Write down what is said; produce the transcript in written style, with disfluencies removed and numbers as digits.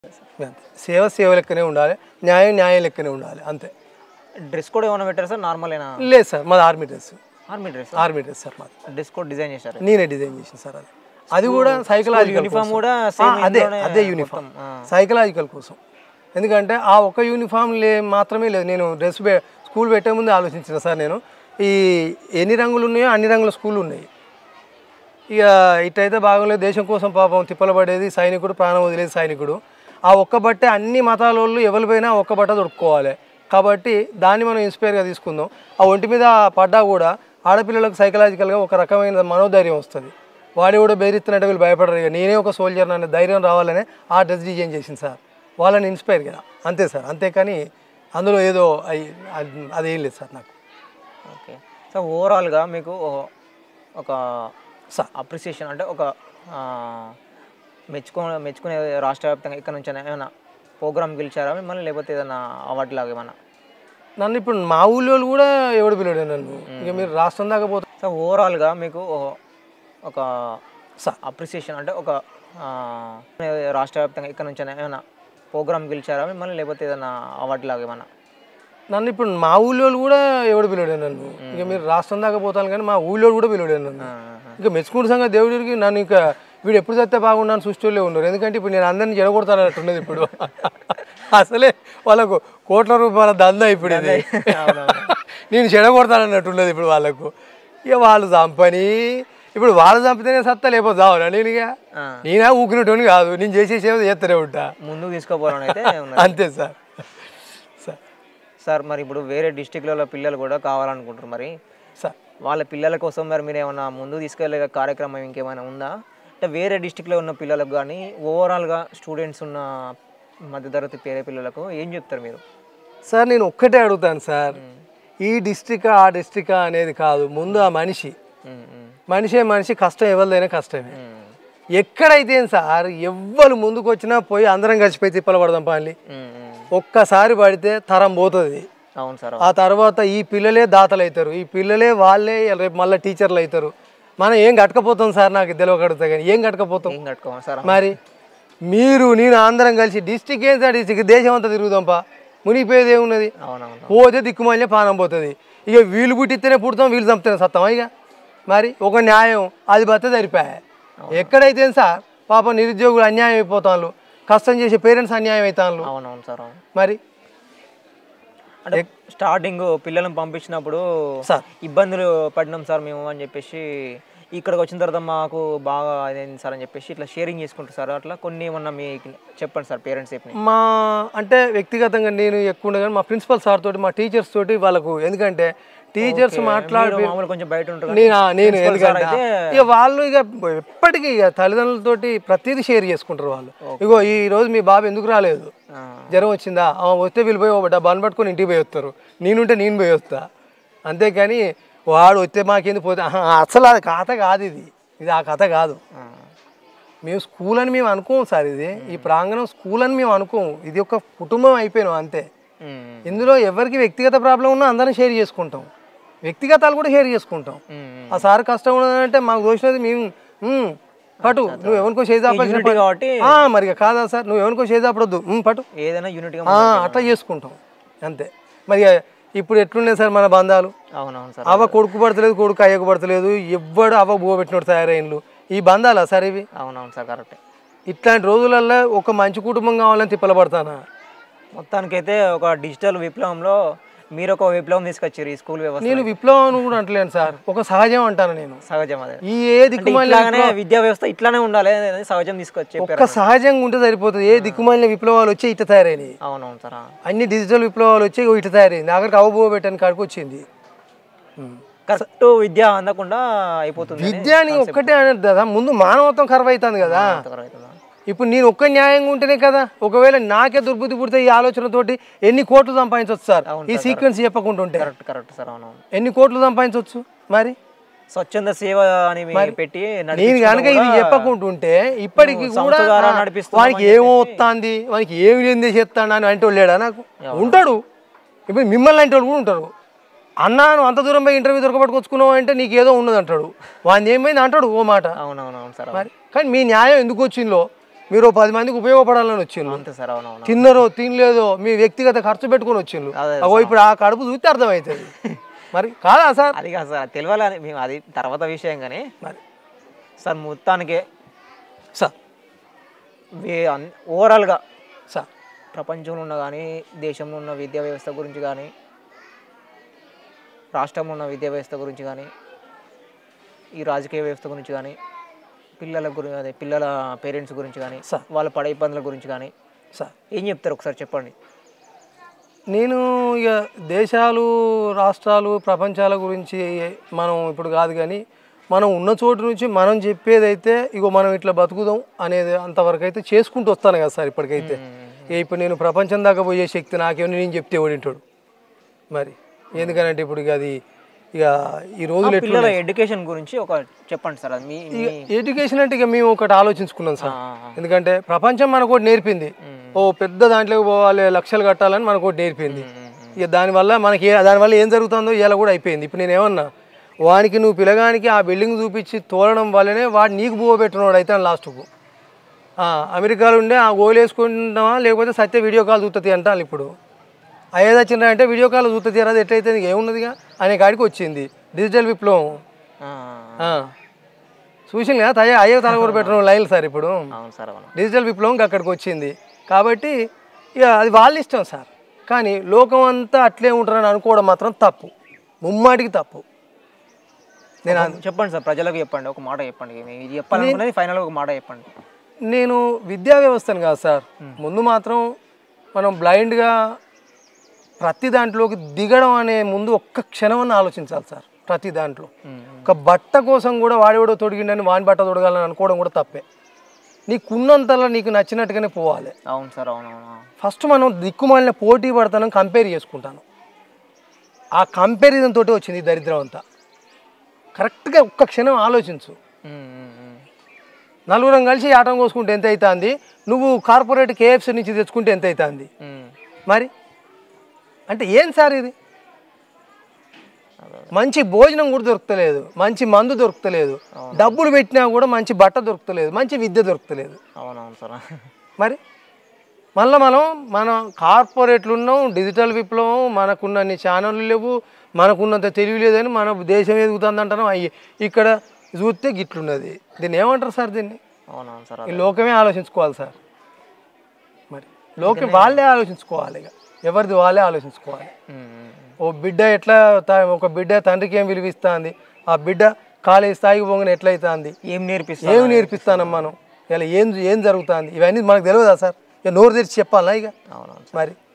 సేవ సేవ లెక్కనే ఉండాలి, న్యాయం న్యాయం లెక్కనే ఉండాలి అంతే. డ్రెస్ కోడ్ ఏమైనా పెట్టారు సార్? నార్మలేనా? లేదు సార్, మాది army dress. Army dress sir మాది. డ్రెస్ కోడ్ డిజైన్ చేశారు? నేనే డిజైన్ చేసిన సార్. అది కూడా సైకలాజికల్ యూనిఫామ్ కూడా అదే యూనిఫామ్ సైకలాజికల్ కోసం. ఎందుకంటే ఆ ఒక యూనిఫామ్ మాత్రమే లేదు. నేను డ్రెస్ స్కూల్ పెట్టే ముందే ఆలోచించిన సార్. నేను ఈ ఎన్ని రంగులు ఉన్నాయో అన్ని రంగుల స్కూళ్ళు ఉన్నాయి. ఇక ఇటైతే బాగోలేదు, దేశం కోసం పాపం తిప్పలు పడేది సైనికుడు, ప్రాణం వదిలేదు సైనికుడు. ఆ ఒక్క బట్టే అన్ని మతాల వాళ్ళు ఎవరిపైనా ఒక్క బట్ట దొరుకుకోవాలి కాబట్టి దాన్ని మనం ఇన్స్పైర్గా తీసుకుందాం. ఆ ఒంటి మీద పడ్డా కూడా ఆడపిల్లలకు సైకలాజికల్గా ఒక రకమైన మనోధైర్యం వస్తుంది. వాడు కూడా బెదిరిస్తున్నట్టు వీళ్ళు భయపడరు. ఇక నేనే ఒక సోల్జర్ అనే ధైర్యం రావాలనే ఆ డ్రెస్ డిజైన్ చేసింది సార్. వాళ్ళని ఇన్స్పైర్ కదా అంతే సార్. అంతేకాని అందులో ఏదో అదేం లేదు సార్ నాకు. ఓకే సార్, ఓవరాల్గా మీకు ఒక అప్రిసియేషన్ అంటే ఒక మెచ్చుకునే రాష్ట్ర వ్యాప్తంగా ఇక్కడ నుంచి ఏమైనా ప్రోగ్రామ్ గెలిచారా మిమ్మల్ని, లేకపోతే ఏదైనా అవార్డు లాగా ఏమన్నా? నన్ను ఇప్పుడు మా ఊళ్ళో కూడా ఎవడు పిలవడు నన్ను. ఇక మీరు రాష్ట్రం దాకా పోతే సార్ ఓవరాల్గా మీకు ఒక అప్రిసియేషన్ అంటే ఒక రాష్ట్ర వ్యాప్తంగా ఇక్కడ నుంచి ఏమైనా ప్రోగ్రామ్ గెలిచారా మిమ్మల్ని, లేకపోతే ఏదైనా అవార్డు లాగా ఏమన్నా? నన్ను ఇప్పుడు మా ఊళ్ళో కూడా ఎవడు పిలవడు నన్ను. ఇక మీరు రాష్ట్రం దాకా పోతాను కానీ మా ఊళ్ళో కూడా పిలవడు నన్ను. ఇక మెచ్చుకుంటు సంగతి దేవుడికి నన్ను ఇంకా వీడు ఎప్పుడు చస్తే బాగున్నాను సృష్టిలో ఉండరు. ఎందుకంటే ఇప్పుడు నేను అందరినీ జడగొడతానట్టున్నది. ఇప్పుడు అసలే వాళ్ళకు కోట్ల రూపాయల దందా ఇప్పుడు ఇది. నేను చెడగొడతానన్నట్టున్నది ఇప్పుడు వాళ్ళకు. ఇక వాళ్ళు చంపని ఇప్పుడు వాళ్ళు చంపితేనే సత్తా, లేకపోతే చావనా నేను? ఇక నేనే ఊకినట్టుని కాదు, నేను చేసేసేమో చేస్తూనే ఉంటా. ముందుకు తీసుకోపోవడం అయితే అంతే సార్. సార్ మరి ఇప్పుడు వేరే డిస్టిక్లలో పిల్లలు కూడా కావాలనుకుంటారు, మరి సార్ వాళ్ళ పిల్లల కోసం మరి మీరు ఏమైనా ముందుకు తీసుకెళ్ళే కార్యక్రమం ఇంకేమైనా ఉందా? అంటే వేరే డిస్టిక్లో ఉన్న పిల్లలకు కానీ ఓవరాల్గా స్టూడెంట్స్ ఉన్న మధ్యతరగతి పేరే పిల్లలకు ఏం చెప్తారు మీరు? సార్ నేను ఒక్కటే అడుగుతాను సార్, ఈ డిస్ట్రిక్ట్ ఆ డిస్ట్రిక్ట్ అనేది కాదు, ముందు ఆ మనిషి మనిషి కష్టం ఎవరిదైనా కష్టమే. ఎక్కడైతే సార్ ఎవ్వరు ముందుకు వచ్చినా పోయి అందరం కలిసిపోయి తిప్పలు పడదాం పని. ఒక్కసారి పడితే తరం పోతుంది. అవును సార్. ఆ తర్వాత ఈ పిల్లలే దాతలు అవుతారు, ఈ పిల్లలే వాళ్ళే రేపు మళ్ళీ టీచర్లు అవుతారు. మనం ఏం కట్టకపోతాం సార్, నాకు తెలియకడుగుతా కానీ ఏం కట్టకపోతాం. మరి మీరు నేను అందరం కలిసి డిస్టిక్ ఏం సార్, డిస్టిక్ దేశం అంతా తిరుగుదాంపా, మునిగిపోయేది ఏమున్నది? పోతే దిక్కుమాలే పానం పోతుంది. ఇక వీళ్ళు పుట్టిస్తేనే పుడతాం, వీళ్ళు చంపుతేనే సత్తాం. ఇక మరి ఒక న్యాయం అది బతే సరిపోయా. ఎక్కడైతే సార్ పాపం నిరుద్యోగులు అన్యాయం అయిపోతాను, కష్టం చేసే పేరెంట్స్ అన్యాయం అవుతాను. అవునవును సార్. మరి అంటే స్టార్టింగ్ పిల్లలను పంపించినప్పుడు సార్ ఇబ్బందులు పడినాం సార్ మేము అని చెప్పేసి, ఇక్కడికి వచ్చిన తర్వాత మాకు బాగా అదేంటి సార్ అని చెప్పేసి ఇట్లా షేరింగ్ చేసుకుంటారు సార్. అట్లా కొన్ని ఏమన్నా మీకు చెప్పండి సార్ పేరెంట్స్ చెప్పి. మా అంటే వ్యక్తిగతంగా నేను ఎక్కువ ఉండగా మా ప్రిన్సిపల్ సార్ తోటి, మా టీచర్స్ తోటి వాళ్ళకు, ఎందుకంటే టీచర్స్ మాట్లాడి కొంచెం బయట ఉంటారు నేను ఎందుకంటే ఇక వాళ్ళు ఇక ఎప్పటికీ ఇక తల్లిదండ్రులతోటి ప్రతిదీ షేర్ చేసుకుంటారు వాళ్ళు. ఇగో ఈ రోజు మీ బాబు ఎందుకు రాలేదు, జ్వరం వచ్చిందా, వస్తే వీళ్ళు పోయి డబ్బాను పట్టుకొని ఇంటికి పోయి వస్తారు, నేనుంటే నేను పోయి వస్తా. అంతేకాని వాడు వస్తే మాకేందుకు పోతే అసలు అది కథ కాదు, ఇది ఆ కథ కాదు. మేము స్కూల్ అని మేము అనుకోము సార్, ఇది ఈ ప్రాంగణం స్కూల్ అని మేము అనుకోము, ఇది ఒక కుటుంబం అయిపోయినాం అంతే. ఇందులో ఎవరికి వ్యక్తిగత ప్రాబ్లం ఉన్నా అందరం షేర్ చేసుకుంటాం, వ్యక్తిగతాలు కూడా షేర్ చేసుకుంటాం. ఆ సార్ కష్టం ఉన్నదంటే మాకు దోషినది మేము పటు, నువ్వు ఎవరికో చేజాపడిన కాబట్టి మరి కాదా సార్, నువ్వు ఎవరికో చేజాపడొద్దు పటు, ఏదైనా యూనిట్ అట్లా చేసుకుంటాం అంతే. మరి ఇప్పుడు ఎట్లున్నాయి సార్ మన బంధాలు? అవునవును సార్. అవ్వ కొడుకు పడతలేదు, కొడుకు అయ్యకు పడతలేదు, ఎవ్వడు అవ్వ బువ్వ పెట్టినట్టు తయారైనలు, ఈ బంధాలా సార్ ఇవి? అవునవును సార్, కరెక్ట్. ఇట్లాంటి రోజులల్లో ఒక మంచి కుటుంబం కావాలని తిప్పల పడతానా? మొత్తానికైతే ఒక డిజిటల్ విప్లవంలో మీరు ఒక విప్లవం తీసుకొచ్చారు ఈ స్కూల్ వ్యవస్థ. నేను విప్లవం కూడా అంటలేను సార్, ఒక సహజం అంటాను నేను. సహజం అదే, ఈ ఏ దిక్కుమాలిన విద్యా వ్యవస్థ ఇట్లానే ఉండాలి, సహజం తీసుకొచ్చి ఒక సహజంగా ఉంటే సరిపోతుంది. ఏ దిక్కుమాలిన విప్లవాలు వచ్చి ఇట్లా తయారైనాయి. అవునవును సార్. అన్ని డిజిటల్ విప్లవాలు వచ్చి ఇట్లా తయారైంది, ఆఖరికి అవబోవ పెట్టని కాడికి వచ్చింది. కరెక్ట్ విద్య అందకుండా అయిపోతుంది. విద్యాని ఒక్కటే అనేది కదా, ముందు మానవత్వం కరువు అవుతుంది కదా. ఇప్పుడు నేను ఒక్క న్యాయంగా ఉంటేనే కదా, ఒకవేళ నాకే దుర్బుద్ధి పుడితే ఈ ఆలోచనతోటి ఎన్ని కోట్లు సంపాదించవచ్చు సార్, ఈ సీక్వెన్స్ చెప్పకుండా ఉంటే. Correct sir. అవును, ఎన్ని కోట్లు సంపాదించవచ్చు. మరి స్వచ్ఛంద సేవ అని పెట్టి నేను కనుక ఇది చెప్పకుంటుంటే ఇప్పటికి కూడా వానికి ఏమో వస్తుంది, వానికి ఏమి లేని చేస్తాను అని అంటే లేడా నాకు ఉంటాడు. ఇప్పుడు మిమ్మల్ని అంటే వాళ్ళు కూడా ఉంటారు. అన్నా నువ్వు అంత దూరం పోయి ఇంటర్వ్యూ దొరకబట్టుకొచ్చుకున్నావు అంటే నీకు ఏదో ఉన్నది అంటాడు, వాడిని ఏమైంది అంటాడు ఓ మాట. అవునవునవును సార్. మరి కానీ మీ న్యాయం ఎందుకు వచ్చిందో మీరు 10 మందికి ఉపయోగపడాలని వచ్చిండ్రు. అంతే సార్. అవునవును. తిన్నరో తినలేదో మీ వ్యక్తిగత ఖర్చు పెట్టుకొని వచ్చిండ్రు. అగో ఇప్పుడు ఆ కడుపు చూస్తే అర్థమవుతుంది. మరి కాదా సార్? అది కాదు సార్, తెలియాలని మేము అది తర్వాత విషయం. కానీ మరి సార్ మొత్తానికే సార్ ఓవరాల్గా సార్ ప్రపంచంలో ఉన్న కానీ దేశంలో ఉన్న విద్యా వ్యవస్థ గురించి కానీ రాష్ట్రంలో ఉన్న విద్యా వ్యవస్థ గురించి కానీ ఈ రాజకీయ వ్యవస్థ గురించి కానీ పిల్లల గురించి అదే పిల్లల పేరెంట్స్ గురించి కానీ వాళ్ళ పడే ఇబ్బందుల గురించి కానీ సార్ ఏం చెప్తారు ఒకసారి చెప్పండి. నేను ఇక దేశాలు రాష్ట్రాలు ప్రపంచాల గురించి మనం ఇప్పుడు కాదు, కానీ మనం ఉన్న చోటు నుంచి మనం చెప్పేదైతే ఇగో మనం ఇట్లా బతుకుదాం అనేది అంతవరకు అయితే చేసుకుంటూ వస్తాను కదా సార్. ఇప్పటికైతే ఇప్పుడు నేను ప్రపంచం దాకా పోయే శక్తి నాకేమో నేను చెప్తే ఓడింటాడు. మరి ఎందుకనంటే ఇప్పుడు ఇక అది ఇక ఈ రోజులు పిల్లల ఎడ్యుకేషన్ గురించి ఒక చెప్పండి సార్. అది ఎడ్యుకేషన్ అంటే ఇక మేము ఒకటి ఆలోచించుకున్నాం సార్. ఎందుకంటే ప్రపంచం మనకు ఒకటి నేర్పింది, ఓ పెద్ద దాంట్లోకి పోవాలి లక్షలు కట్టాలని మనకు ఒకటి నేర్పింది. ఇక దానివల్ల మనకి దానివల్ల ఏం జరుగుతుందో ఇలా కూడా అయిపోయింది. ఇప్పుడు నేను ఏమన్నా వానికి నువ్వు పిల్లగానికి ఆ బిల్డింగ్ చూపించి తోలడం వల్లనే వాడు నీకు పోబెట్టినవాడు అయితే లాస్ట్కు అమెరికాలో ఉండే ఆ గోలు వేసుకుంటామా లేకపోతే సత్య వీడియో కాల్ చూస్తుంది అంటాను. ఇప్పుడు అయ్యేది వచ్చిందా అంటే వీడియో కాల్ చూస్తుంది అది ఎట్లయితే ఏమున్నదిగా అనే కాడికి వచ్చింది డిజిటల్ విప్లవం. చూసింది కదా అయ్యే తలగూర పెట్టడం లైన్లు సార్. ఇప్పుడు డిజిటల్ విప్లవం అక్కడికి వచ్చింది కాబట్టి ఇక అది వాళ్ళ ఇష్టం సార్. కానీ లోకం అంతా అట్లే ఉంటారని అనుకోవడం మాత్రం తప్పు, ముమ్మాటికి తప్పు. నేను చెప్పండి సార్, ప్రజలకు చెప్పండి, ఒక మాట చెప్పండి, ఇది చెప్పాలనుకున్నది ఫైనల్గా ఒక మాట చెప్పండి. నేను విద్యా వ్యవస్థను కాదు సార్, ముందు మాత్రం మనం బ్లైండ్గా ప్రతి దాంట్లోకి దిగడం అనే ముందు ఒక్క క్షణమని ఆలోచించాలి సార్. ప్రతి దాంట్లో ఒక బట్ట కోసం కూడా వాడేవాడో తొడిగిండని వాని బట్ట తొడగాలని అనుకోవడం కూడా తప్పే. నీకున్నంతలో నీకు నచ్చినట్టుగానే పోవాలి. అవును సార్. అవునవును. ఫస్ట్ మనం దిక్కుమాలిన పోటీ పడతాను, కంపేర్ చేసుకుంటాను. ఆ కంపారిజన్ తోటి వచ్చింది దరిద్రం అంతా. కరెక్ట్గా ఒక్క క్షణం ఆలోచించు. నలుగురం కలిసి ఆటం కోసుకుంటే ఎంత అవుతుంది, నువ్వు కార్పొరేట్ కేఎఫ్సీ నుంచి తెచ్చుకుంటే ఎంత అవుతుంది. మరి అంటే ఏం సార్ ఇది? మంచి భోజనం కూడా దొరుకుతలేదు, మంచి మందు దొరుకుతలేదు, డబ్బులు పెట్టినా కూడా మంచి బట్ట దొరుకుతలేదు, మంచి విద్య దొరుకుతలేదు. అవునవును సార్. మరి మళ్ళీ మన కార్పొరేట్లు ఉన్నాం, డిజిటల్ విప్లవం, మనకున్నన్ని ఛానళ్ళు లేవు, మనకున్నంత తెలివి లేదని మన దేశం ఎదుగుతుంది అంటాను. ఇక్కడ చూస్తే గిట్లున్నది. దీన్ని ఏమంటారు సార్? దీన్ని అవునవును సార్, ఈ లోకమే ఆలోచించుకోవాలి సార్. మరి లోకం వాళ్ళే ఆలోచించుకోవాలి, ఇక ఎవరిది వాళ్ళే ఆలోచించుకోవాలి. ఓ బిడ్డ ఎట్లా, ఒక బిడ్డ తండ్రికి ఏం విలువిస్తుంది, ఆ బిడ్డ కాలేజ్ స్థాయికి పోగానే ఎట్లయితుంది, ఏం నేర్పిస్తానం మనం, ఇలా ఏం జరుగుతుంది, ఇవన్నీ మనకు తెలియదా సార్? ఇక నోరు తెరిచి చెప్పాలా ఇక? అవునవును మరి